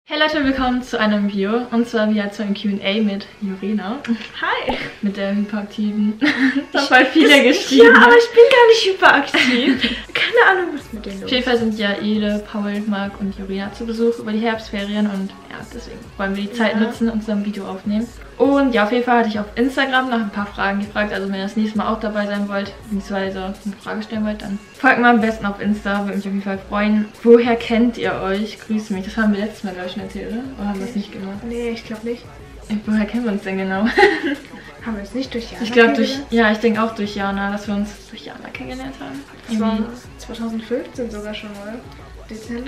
Hey Leute, willkommen zu einem Video und zwar wieder zu einem Q&A mit Jorena. Hi! Mit der Hyperaktiven. Das haben viele geschrieben. Ja, aber ich bin gar nicht hyperaktiv. Keine Ahnung, was mit denen los ist. Auf jeden Fall sind ja Ede, Paul, Marc und Jorena zu Besuch über die Herbstferien und ja, deswegen wollen wir die Zeit nutzen und zusammen ein Video aufnehmen. Und ja, auf jeden Fall hatte ich auf Instagram nach ein paar Fragen gefragt, also wenn ihr das nächste Mal auch dabei sein wollt, beziehungsweise eine Frage stellen wollt, dann folgt mir am besten auf Insta, würde mich auf jeden Fall freuen. Woher kennt ihr euch? Grüße mich. Das haben wir letztes Mal, glaube ich, schon erzählt, oder? Oder haben wir es nicht gemacht? Nee, ich glaube nicht. Woher kennen wir uns denn genau? Haben wir es nicht durch Jana Ich glaube durch, ja, ich denke auch durch Jana, dass wir uns durch Jana kennengelernt haben. Das war 2015 sogar schon, oder? Dezember?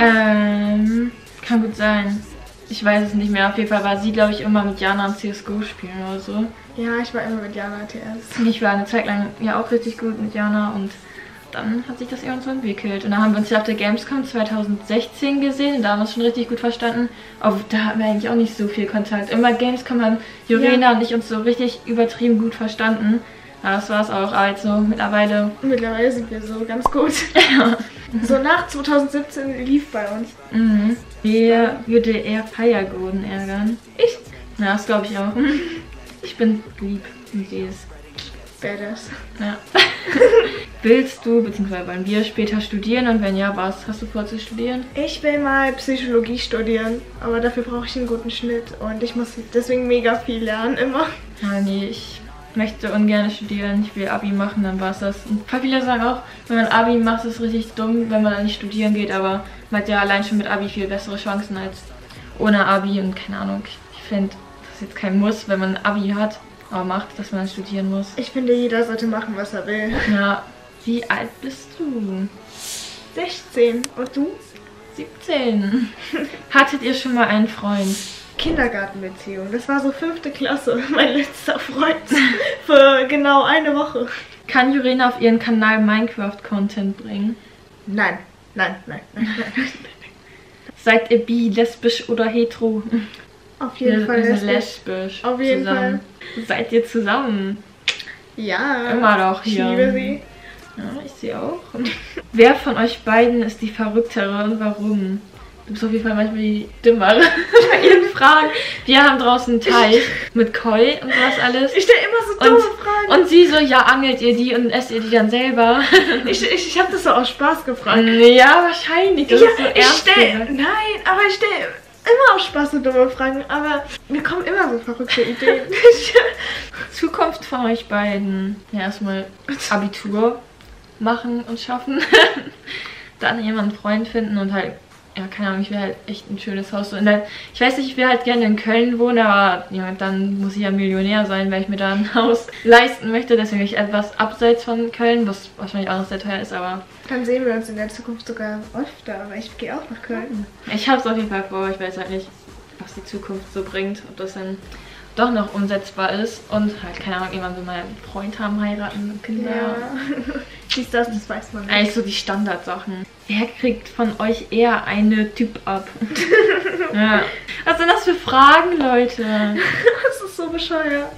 Kann gut sein. Ich weiß es nicht mehr. Auf jeden Fall war sie, glaube ich, immer mit Jana am CSGO spielen oder so. Ja, ich war immer mit Jana TS. Und ich war eine Zeit lang ja auch richtig gut mit Jana und dann hat sich das irgendwann so entwickelt. Und dann haben wir uns ja auf der Gamescom 2016 gesehen und da haben wir uns schon richtig gut verstanden. Aber da hatten wir eigentlich auch nicht so viel Kontakt. Immer Gamescom haben Jorena und ich uns so richtig übertrieben gut verstanden. Ja, das war es auch. Aber jetzt so mittlerweile sind wir so ganz gut. So nach 2017 lief bei uns. Mhm. Wer würde eher Feiergoden ärgern? Ich? Ja, das glaube ich auch. Ich bin lieb und sie ist badass. Ja. Willst du, beziehungsweise wollen wir später studieren und wenn ja, was hast du vor zu studieren? Ich will mal Psychologie studieren, aber dafür brauche ich einen guten Schnitt und ich muss deswegen mega viel lernen immer. Ja, nee, ich möchte ungern studieren, ich will Abi machen, dann war es das. Und viele sagen auch, wenn man Abi macht, ist es richtig dumm, wenn man dann nicht studieren geht, aber man hat ja allein schon mit Abi viel bessere Chancen als ohne Abi und keine Ahnung. Ich finde, das ist jetzt kein Muss, wenn man Abi hat, aber macht, dass man dann studieren muss. Ich finde, jeder sollte machen, was er will. Ja, wie alt bist du? 16. Und du? 17. Hattet ihr schon mal einen Freund? Kindergartenbeziehung. Das war so 5. Klasse, mein letzter Freund. Für genau eine Woche. Kann Jorena auf ihren Kanal Minecraft-Content bringen? Nein. Seid ihr bi, lesbisch oder hetero? Auf jeden Fall lesbisch. Auf jeden Fall. Seid ihr zusammen? Ja. Immer doch hier. Ich liebe sie. Ja, ich sie auch. Wer von euch beiden ist die Verrücktere und warum? Du bist auf jeden Fall manchmal die Dümmere bei ihren Fragen. Wir haben draußen einen Teich mit Koi und sowas alles. Ich stelle immer so dumme Fragen. Und sie so, ja, angelt ihr die und esst ihr die dann selber? Ich habe das so aus Spaß gefragt. Ja, wahrscheinlich. Das ist so ernst. Nein, aber ich stelle immer aus Spaß so dumme Fragen. Aber mir kommen immer so verrückte Ideen. Zukunft von euch beiden. Ja, erstmal Abitur machen und schaffen. Dann jemanden Freund finden und halt, ja, keine Ahnung, ich will halt echt ein schönes Haus. Und dann, ich weiß nicht, ich will halt gerne in Köln wohnen, aber ja, dann muss ich ja Millionär sein, weil ich mir da ein Haus leisten möchte. Deswegen will ich etwas abseits von Köln, was wahrscheinlich auch noch sehr teuer ist, aber... Dann sehen wir uns in der Zukunft sogar öfter, weil ich gehe auch nach Köln. Ich habe es auf jeden Fall vor, ich weiß halt nicht, was die Zukunft so bringt, ob das dann doch noch umsetzbar ist und halt, keine Ahnung, irgendwann so mal einen Freund haben, heiraten, Kinder. Ja. Das weiß man nicht. Eigentlich so die Standardsachen. Wer kriegt von euch eher eine Typ ab? Ja. Was sind das für Fragen, Leute? Das ist so bescheuert.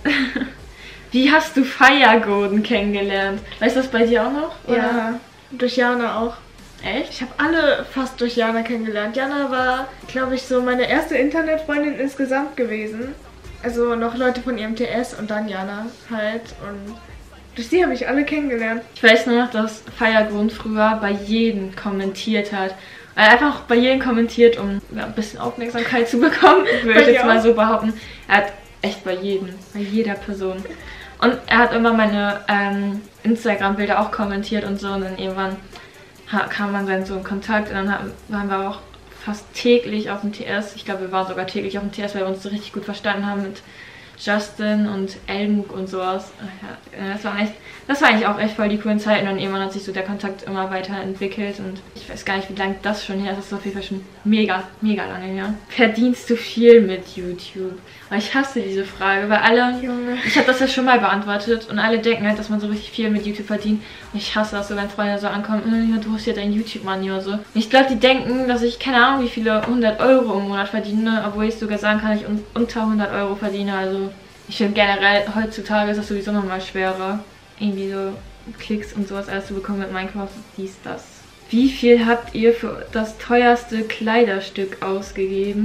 Wie hast du Feiergoden kennengelernt? Weißt du das bei dir auch noch? Oder? Ja, durch Jana auch. Echt? Ich habe alle fast durch Jana kennengelernt. Jana war, glaube ich, so meine erste Internetfreundin insgesamt gewesen. Also noch Leute von ihrem TS und dann Jana halt. Und durch sie habe ich alle kennengelernt. Ich weiß nur noch, dass Feiergrund früher bei jedem kommentiert hat. Einfach bei jedem kommentiert, um ja, ein bisschen Aufmerksamkeit zu bekommen. Würde ich jetzt mal so behaupten. Er hat echt bei jedem, bei jeder Person. Und er hat immer meine Instagram-Bilder auch kommentiert und so. Und dann irgendwann kam man dann so in Kontakt. Und dann waren wir auch fast täglich auf dem TS. Ich glaube, wir waren sogar täglich auf dem TS, weil wir uns so richtig gut verstanden haben mit Justin und Elmuk und sowas. Ja, das war eigentlich auch echt voll die coolen Zeiten und irgendwann hat sich so der Kontakt immer weiterentwickelt und ich weiß gar nicht, wie lange das schon her ist. Das ist auf jeden Fall schon mega lange her. Verdienst du viel mit YouTube? Aber ich hasse diese Frage, weil alle, ich habe das ja schon mal beantwortet und alle denken halt, dass man so richtig viel mit YouTube verdient. Und ich hasse das so, wenn Freunde so ankommen, ja, du hast ja dein YouTube-Money oder so. Und ich glaube, die denken, dass ich keine Ahnung, wie viele 100 Euro im Monat verdiene, obwohl ich sogar sagen kann, ich unter 100 Euro verdiene. Also ich finde generell, heutzutage ist das sowieso nochmal schwerer, irgendwie so Klicks und sowas alles zu bekommen mit Minecraft, das. Wie viel habt ihr für das teuerste Kleiderstück ausgegeben?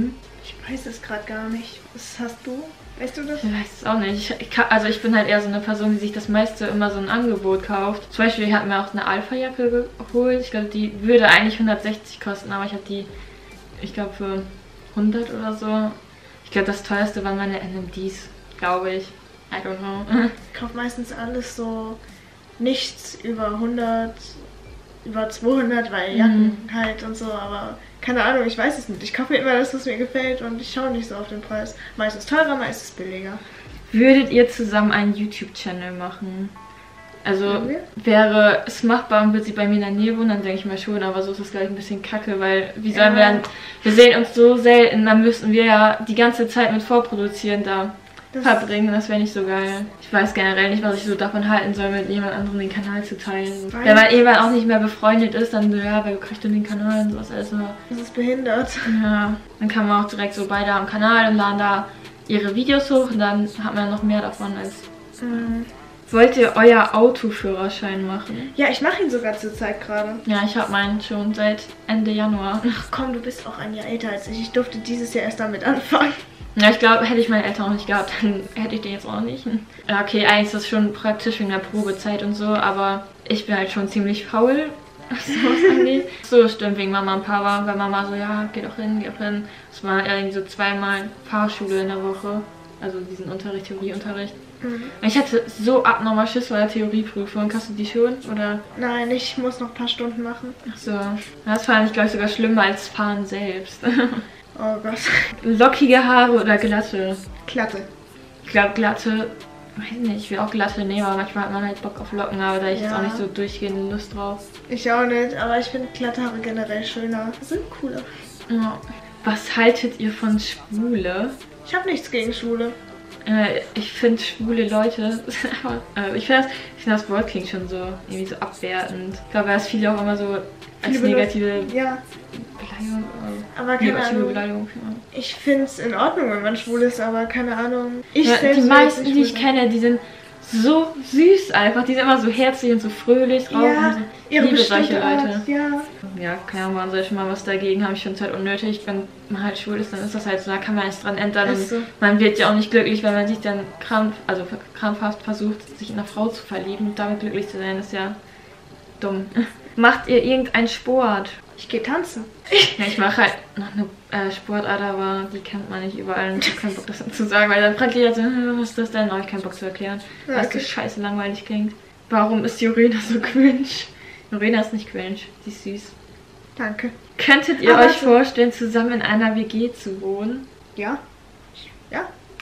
Ich weiß es gerade gar nicht. Was hast du? Weißt du das? Ich weiß es auch nicht. Ich bin halt eher so eine Person, die sich das meiste immer so ein Angebot kauft. Zum Beispiel, ich habe mir auch eine Alpha-Jacke geholt. Ich glaube, die würde eigentlich 160 kosten, aber ich habe die, ich glaube, für 100 oder so. Ich glaube, das teuerste waren meine NMDs, glaube ich. I don't know. Ich kaufe meistens alles so nichts über 100, über 200, weil Jacken halt und so, aber keine Ahnung, ich weiß es nicht. Ich kaufe mir immer das, was mir gefällt und ich schaue nicht so auf den Preis. Meistens teurer, meistens billiger. Würdet ihr zusammen einen YouTube-Channel machen? Also wäre es machbar und würde sie bei mir in der Nähe wohnen, dann denke ich mal schon, aber so ist es, glaube ich, ein bisschen kacke, weil wie sollen wir dann, wir sehen uns so selten, dann müssten wir ja die ganze Zeit mit Vorproduzieren da verbringen, das wäre nicht so geil. Ich weiß generell nicht, was ich so davon halten soll, mit jemand anderem den Kanal zu teilen. Wenn man irgendwann auch nicht mehr befreundet ist, dann so, ja, wer kriegt denn den Kanal und sowas alles immer. Das ist behindert. Ja, dann kann man auch direkt so beide am Kanal und laden da ihre Videos hoch und dann hat man noch mehr davon als... Wollt ihr euer Autoführerschein machen? Ja, ich mache ihn sogar zur Zeit gerade. Ja, ich habe meinen schon seit Ende Januar. Ach komm, du bist auch ein Jahr älter als ich. Ich durfte dieses Jahr erst damit anfangen. Ja, ich glaube, hätte ich meine Eltern auch nicht gehabt, dann hätte ich den jetzt auch nicht. Ja, okay, eigentlich ist das schon praktisch wegen der Probezeit und so, aber ich bin halt schon ziemlich faul, was sowas angeht. So, stimmt, wegen Mama und Papa, weil Mama so, ja, geh doch hin, geh doch hin. Das war irgendwie so 2-mal Fahrschule in der Woche, also diesen Unterricht, Theorieunterricht. Ich hatte so abnormal Schiss vor der Theorieprüfung. Hast du die schon, oder? Nein, ich muss noch ein paar Stunden machen. Ach so. Das fand ich, glaube ich, sogar schlimmer als Fahren selbst. Oh Gott. Lockige Haare oder glatte? Glatte. Ich glaube, glatte, weiß nicht, ich will auch glatte nehmen, aber manchmal hat man halt Bock auf Locken, aber da habe ich jetzt auch nicht so durchgehende Lust drauf. Ich auch nicht, aber ich finde glatte Haare generell schöner. Sind cooler. Ja. Was haltet ihr von Schwule? Ich habe nichts gegen Schwule. Ich finde schwule Leute, ich finde das Wort klingt schon so irgendwie so abwertend. Ich glaube, dass viele auch immer so als negative Beleidigung, aber keine Ahnung. Beleidigung. Ich finde es in Ordnung, wenn man schwul ist, aber keine Ahnung. Die meisten, die ich kenne, die sind so süß einfach. Die sind immer so herzlich und so fröhlich drauf. Ja, und so. ihre liebe solche Leute. Art, ja. Ja, keine Ahnung, man soll schon mal was dagegen haben. Ich finde es halt unnötig. Wenn man halt schwul ist, dann ist das halt so, da kann man nichts dran ändern. Und man wird ja auch nicht glücklich, wenn man sich dann krampfhaft versucht, sich in eine Frau zu verlieben. Damit glücklich zu sein, ist ja dumm. Macht ihr irgendeinen Sport? Ich gehe tanzen. Ja, ich mache halt noch eine Sportart, aber die kennt man nicht überall und ich habe keinen Bock, das zu sagen, weil dann fragt jeder so, was ist das denn? Da habe ich keinen Bock zu erklären, weil es so scheiße langweilig klingt. Warum ist Jorena so cringe? Jorena ist nicht cringe, sie ist süß. Danke. Könntet ihr euch vorstellen, zusammen in einer WG zu wohnen? Ja. Ja.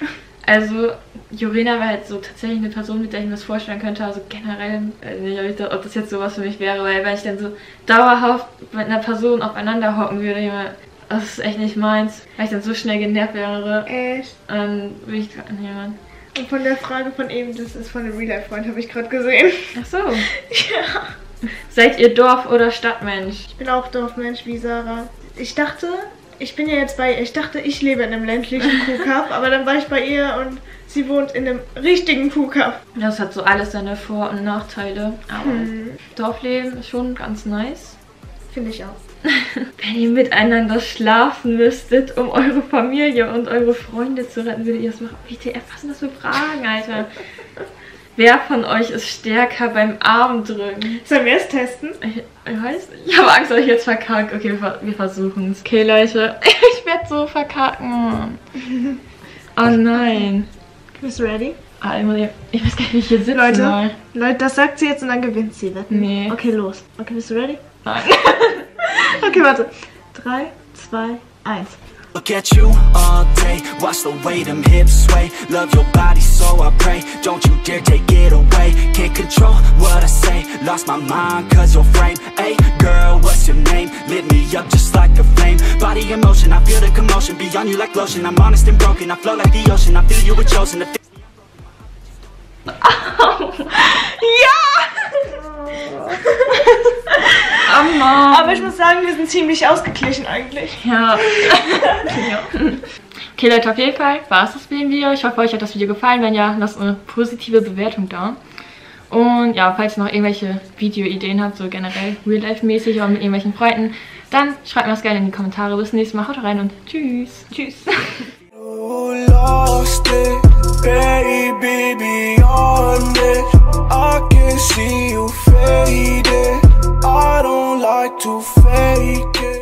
Also, Jorena wäre halt so tatsächlich eine Person, mit der ich mir das vorstellen könnte. Also generell, nicht, ob das jetzt sowas für mich wäre, weil wenn ich dann so dauerhaft mit einer Person aufeinander hocken würde, das ist echt nicht meins. Weil ich dann so schnell genervt wäre. Echt? Will ich gerade nicht mehr. Und von der Frage von eben, das ist von einem Real-Life-Freund, habe ich gerade gesehen. Ach so. Ja. Seid ihr Dorf- oder Stadtmensch? Ich bin auch Dorfmensch wie Sarah. Ich dachte, ich lebe in einem ländlichen Kuhkaff, aber dann war ich bei ihr und sie wohnt in einem richtigen Kuhkaff. Das hat so alles seine Vor- und Nachteile, aber Dorfleben ist schon ganz nice. Finde ich auch. Wenn ihr miteinander schlafen müsstet, um eure Familie und eure Freunde zu retten, würdet ihr das machen? WTF, was sind das für Fragen, Alter? Wer von euch ist stärker beim Armdrücken? Sollen wir es testen? Ich weiß nicht. Ich habe Angst, dass ich jetzt verkacke. Okay, wir versuchen es. Okay, Leute. Ich werde so verkacken. Oh nein. Bist du ready? Ich weiß gar nicht, wie ich hier sitze. Leute, das sagt sie jetzt und dann gewinnt sie. Wetten? Nee. Okay, los. Okay, bist du ready? Nein. Okay, warte. 3, 2, 1. Look at you all day, watch the way them hips sway. Love your body, so I pray, don't you dare take it away. Can't control what I say, lost my mind cause your frame. Hey girl, what's your name? Lit me up just like a flame. Body in motion, I feel the commotion. Beyond you like lotion, I'm honest and broken. I flow like the ocean, I feel you were chosen to Ja! Oh Mann. Aber ich muss sagen, wir sind ziemlich ausgeglichen eigentlich. Ja. Okay, Leute, auf jeden Fall war es das mit dem Video. Ich hoffe, euch hat das Video gefallen. Wenn ja, lasst eine positive Bewertung da. Und ja, falls ihr noch irgendwelche Videoideen habt, so generell Real-Life-mäßig oder mit irgendwelchen Freunden, dann schreibt mir das gerne in die Kommentare. Bis zum nächsten Mal. Haut rein und tschüss. Tschüss. Lost it, baby, beyond it. I can see you faded. I don't like to fake it.